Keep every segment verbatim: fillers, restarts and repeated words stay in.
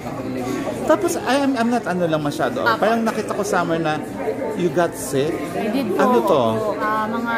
Tapos, I am, I'm not ano lang masyado. Apo. Parang nakita ko somewhere na you got sick. I did po. Ano to? Uh, mga,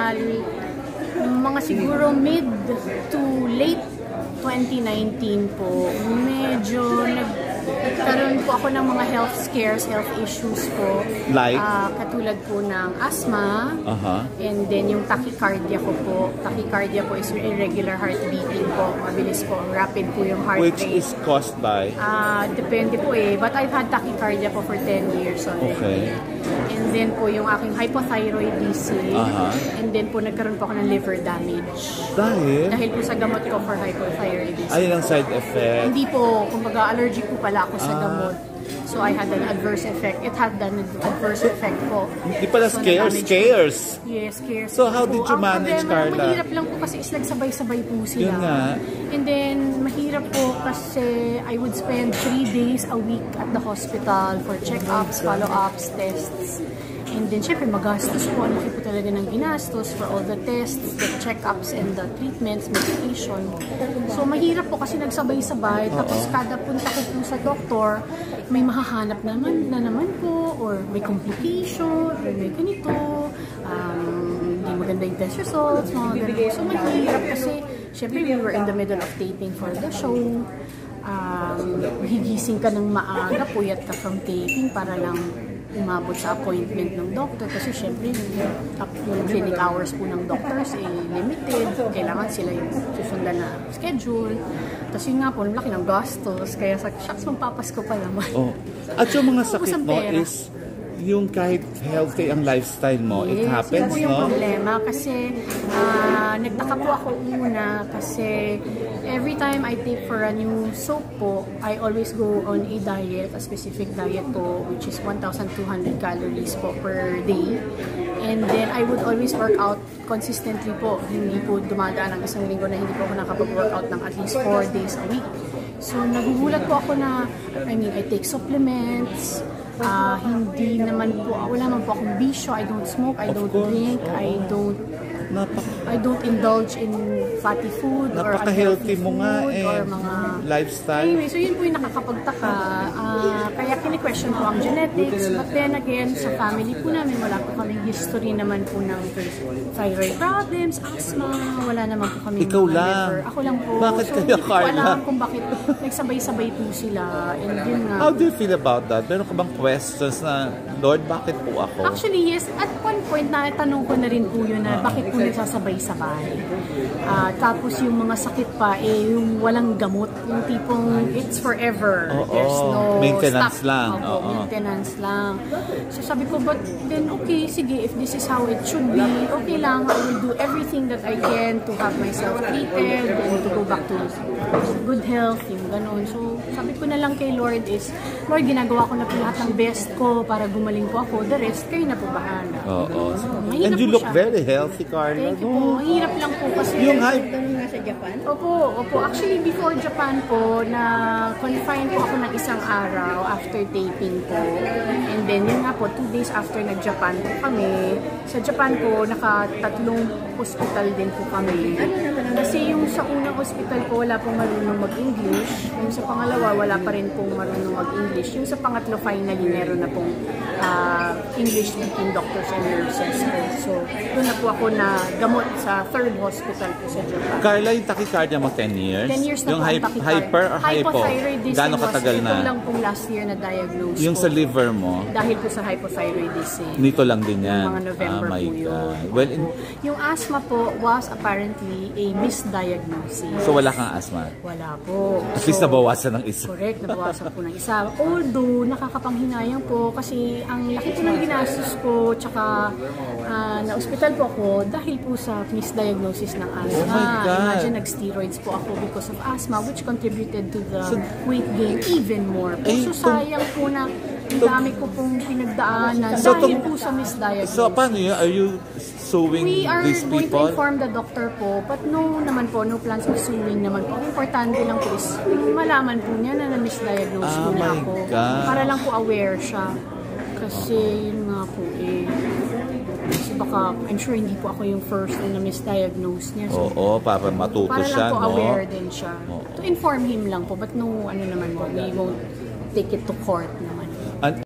mga siguro mid to late twenty nineteen po. Medyo nagkaroon po ako ng mga health scares, health issues po. Like? Uh, katulad po ng asthma. Uh-huh. And then yung tachycardia ko po. Tachycardia po is irregular heart beating po. Mabilis po. Rapid po yung heart Which rate. is caused by? Uh, depende po eh. But I've had tachycardia po for ten years already. Okay. And then po yung aking hypothyroidism. Uh-huh. And then po nagkaroon po ako ng liver damage. Dahil? Dahil po sa gamot ko for hypothyroidism. Ayun ang side effect. Hindi po. Kumbaga allergic po pala ako sa ah. gamot. So I had an adverse effect. It had an adverse effect po. Hindi pala so, scares, scares. Yes, scares. So how did you ang manage, problema, Carla? Mahirap lang po kasi is nagsabay-sabay po sila. Yun nga. And then mahirap po kasi I would spend three days a week at the hospital for check-ups, follow-ups, tests. And then, syempre, magastos po. Ang laki po talaga ng ginastos for all the tests, the check-ups, and the treatments, medication. So, mahirap po kasi nagsabay-sabay. Tapos, kada punta ko po sa doktor, may mahahanap naman na naman po, or may complication, or may ganito, um, hindi maganda yung test results, mga ganito. So, mahirap kasi, syempre, we were in the middle of taping for the show. Um, higising ka ng maaga, puyat ka from taping para lang umabot sa appointment ng doctor kasi syempre yung clinic hours po ng doctors eh limited, kailangan sila yung susundan na schedule, tapos yun nga po laki ng gastos kaya sa shucks magpapasko pa naman. Oh. At yung mga sakit mo is yung kahit healthy ang lifestyle mo, yes, it happens, yun po yung no? problema kasi uh, nagtaka po ako una kasi every time I take for a new soap po, I always go on a diet, a specific diet po, which is one thousand two hundred calories po per day. And then I would always work out consistently po. Hindi po dumadaan ang isang linggo na hindi po ako nakapag-workout ng at least four days a week. So nagugulat po ako na, I mean, I take supplements, Uh, hindi naman po, wala naman po akong bisyo. I don't smoke, I don't drink, I don't I don't indulge in fatty food or napaka-healthy mo nga eh, or mga lifestyle. Anyway, so yun po yung nakakapagtaka. Uh, kaya kini-question po ang genetics, but then again, sa family po namin, wala po kaming history naman po ng thyroid problems, asthma, wala naman po kami. Ikaw lang? Liver. Ako lang po. Bakit so, kaya, Carla? Wala kung bakit nagsabay-sabay po sila. And yun nga. How do you feel about that? Meron ka bang questions na, Lord, bakit po ako? Actually, yes. At one point, natanong ko na rin po yun na bakit po nagsasabay-sabay. Uh, tapos yung mga sakit pa, eh, yung walang gamot. Yung tipong, it's forever. Oh, There's oh. no maintenance stop. lang. Oh, oh, maintenance oh. lang. So sabi ko, but then okay, sige, if this is how it should be, okay lang. I will do everything that I can to have myself treated and to go back to good health, yung ganun. So sabi ko na lang kay Lord is, Lord, ginagawa ko na po lahat ng best ko para gumaling po ako. The rest, kayo na po bahala. Oo. Oh, oh. So, and you look siya. very healthy, Carla. Thank you po. Mahirap lang po kasi. Yung hype. Sa Japan? Opo, opo. Actually, before Japan po, na confine po ako ng isang araw after taping po. And then, yun nga po, two days after nag-Japan po kami. Sa Japan po, nakatatlong hospital din po kami. Kasi yung sa unang hospital po, wala pong marunong mag-English. Yung sa pangalawa, wala pa rin pong marunong mag-English. Yung sa pangatlo, finally, meron na pong uh, English-speaking doctors and nurses po. So, doon na po ako na gamot sa third hospital po sa Japan. Carla, yung tachycardia mo ten years? ten years na yung po hy ang tachycardia. Hyper or hypo? Hypothyroidism Gano'ng katagal na? Ito lang pong last year na diagnose yung po. sa liver mo? Dahil po sa hypothyroidism. Nito lang din yan? Yung mga November oh my po yun. God. Well, in... Yung asthma po was apparently a misdiagnosis. So wala kang asthma? Wala po. At least so, nabawasan ng isa. Correct, nabawasan po ng isa. Although, nakakapanghinayang po kasi ang laki po ng ginastos ko tsaka uh, na-hospital po ako dahil po sa misdiagnosis ng asthma. Oh my God. Imagine, nag-steroids po ako because of asthma which contributed to the so, weight gain even more. Po. So, sayang po na ang dami ko pong pinagdaanan so, dahil po sa misdiagnosis. So, paano yun? Are you suing We are these going people? to inform the doctor po, but no naman po, no plans of suing naman po. Ang importante lang po is malaman po niya na na-misdiagnose oh po na ako. God. Para lang po aware siya. Kasi yun nga po eh. Kasi baka, I'm sure hindi po ako yung first na misdiagnose niya. So, Oo, para matuto para siya, lang po no? aware din siya. Oo. To inform him lang po, but no, ano naman po, we won't take it to court naman. And